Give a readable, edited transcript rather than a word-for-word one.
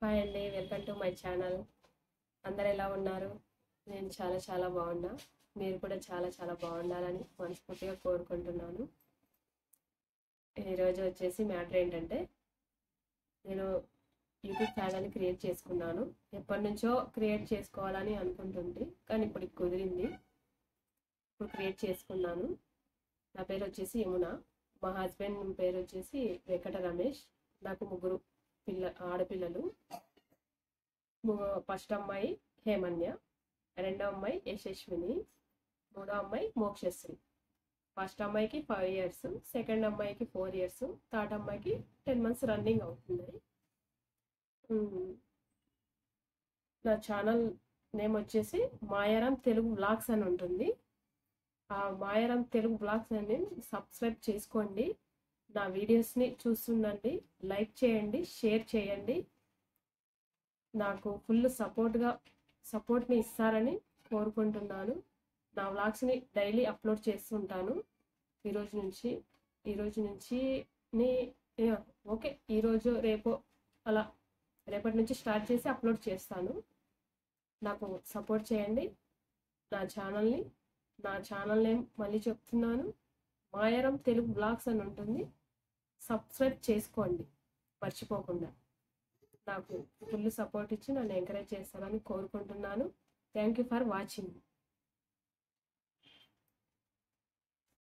Hi అండి, welcome to my channel. అందరు ఎలా ఉన్నారు? నేను చాలా బాగున్నా. మీరు కూడా చాలా బాగుండాలని మనస్ఫూర్తిగా కోరుకుంటున్నాను. ఈరోజు వచ్చేసి మ్యాటర్ ఏంటంటే, నేను యూట్యూబ్ ఛానల్ క్రియేట్ చేసుకున్నాను. ఎప్పటి నుంచో క్రియేట్ చేసుకోవాలని అనుకుంటుంది, కానీ ఇప్పుడు కుదిరింది. ఇప్పుడు క్రియేట్ చేసుకున్నాను. నా పేరు వచ్చేసి యమున. మా హస్బెండ్ పేరు వచ్చేసి వెంకట రమేష్. నాకు ముగ్గురు ఆడపిల్లలు. ఫస్ట్ అమ్మాయి హేమన్య, రెండో అమ్మాయి యశస్విని, మూడో అమ్మాయి మోక్షశ్రీ. ఫస్ట్ అమ్మాయికి 5 years, సెకండ్ అమ్మాయికి 4 years, థర్డ్ అమ్మాయికి 10 months రన్నింగ్ అవుతుంది. నా ఛానల్ నేమ్ వచ్చేసి మాయారాం తెలుగు బ్లాగ్స్ అని ఉంటుంది. ఆ మాయారాం తెలుగు బ్లాగ్స్ అని సబ్స్క్రైబ్ చేసుకోండి. నా వీడియోస్ని చూస్తుండండి, లైక్ చేయండి, షేర్ చేయండి. నాకు ఫుల్ సపోర్ట్ని ఇస్తారని కోరుకుంటున్నాను. నా వ్లాగ్స్ని డైలీ అప్లోడ్ చేస్తుంటాను. ఈరోజు నుంచి ఓకే, ఈరోజు రేపు అలా రేపటి నుంచి స్టార్ట్ చేసి అప్లోడ్ చేస్తాను. నాకు సపోర్ట్ చేయండి. నా ఛానల్ నేమ్ మళ్ళీ చెప్తున్నాను, మాయారాం తెలుగు బ్లాగ్స్ అని ఉంటుంది. సబ్స్క్రైబ్ చేసుకోండి మర్చిపోకుండా. నాకు ఫుల్ సపోర్ట్ ఇచ్చి నన్ను ఎంకరేజ్ చేస్తారని కోరుకుంటున్నాను. Thank you for watching.